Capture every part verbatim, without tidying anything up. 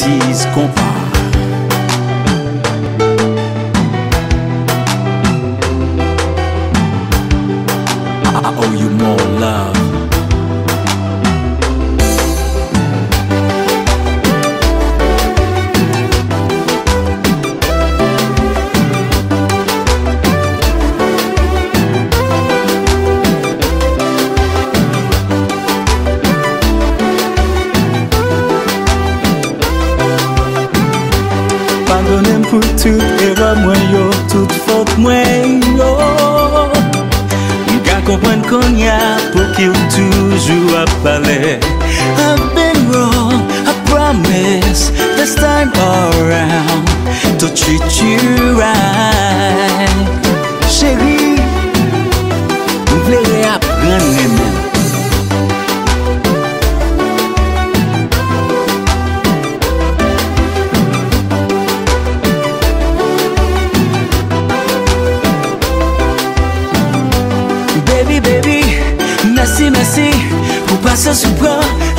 Tease Compa. I owe you more love. Pardonnez pour toute erreur moi yo, toute faute moi yo. M'ka comprendre qu'on y a pour qu'il toujours à parler. I've been wrong, I promise this time around to treat you right. Chérie, m'plairait apprendre même. Baby, baby, merci, merci pour passer sous bras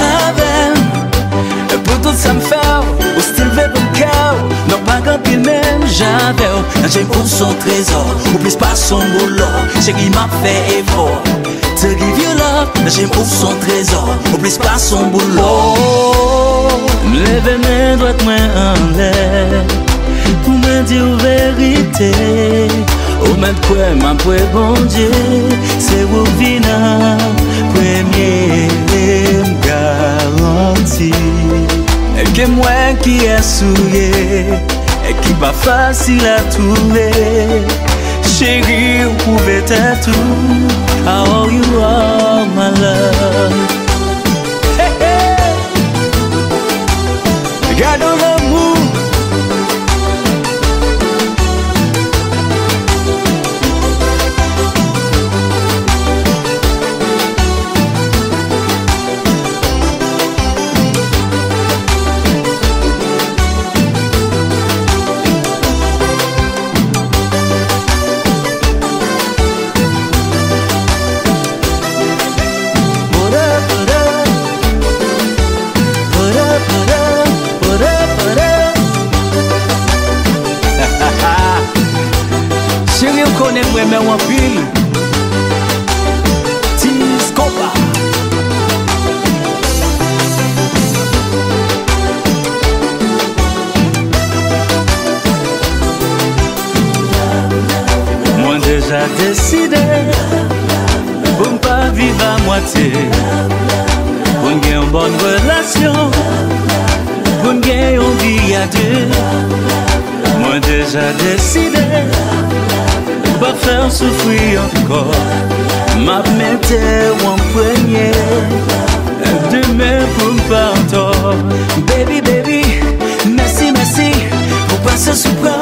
avec. Pour tout ça me fait, au style veut mon cœur. Non, pas grand pile même, j'avais. J'ai pour son trésor, ou plus pas son boulot. Chérie m'a fait effort. To give you love, j'ai pour son trésor, ou plus pas son boulot. M'lève mes droites, moi en l'air, pour me dire vérité. Ou même quoi, ma poe bon Dieu, c'est vous vina, premier garanti. Et que moi qui est souillé, et qui pas facile à trouver. Chérie, vous pouvez être tout. How you are, my love. Hey, hey. Regarde l'amour. Chérie, on connaît vraiment un pile. Tease Compa. Moi déjà décidé pour ne pas vivre à moitié, pour ne gagner une bonne relation, pour ne gagner une vie à deux. Moi déjà décidé pas faire souffrir encore. M'a metté en premier, demain pour me pas tort. Baby, baby, merci, merci pour passer sous bras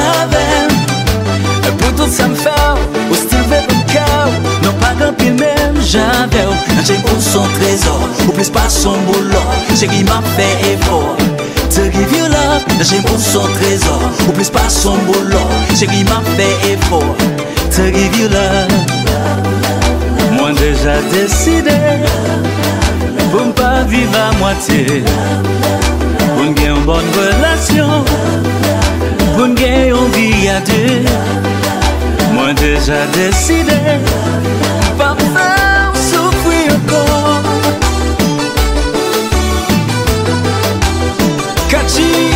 avec. Pour tout ça me fait, au style veut mon cœur. Non pas grand pile même, j'avais. J'ai pour son trésor, ou plus pas son boulot. Chérie m'a fait effort. To give you love, j'ai pour son trésor, ou plus pas son boulot. Chérie m'a fait effort. To give you love. Moi déjà décidé pour ne pas vivre à moitié, pour ne gagner une bonne relation, pour ne gagner une vie à deux. Moi déjà décidé pas faire souffrir encore. Catchy.